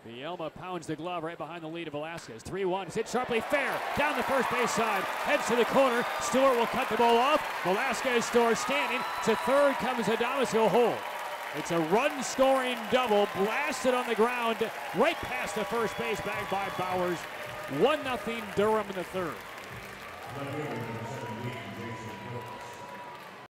Bielma pounds the glove right behind the lead of Velasquez. 3-1. It's hit sharply, fair. Down the first base side. Heads to the corner. Stewart will cut the ball off. Velasquez stores standing. To third comes Adames. He'll hold. It's a run-scoring double. Blasted on the ground. Right past the first base. Bagged by Bauers. 1-0 Durham in the third.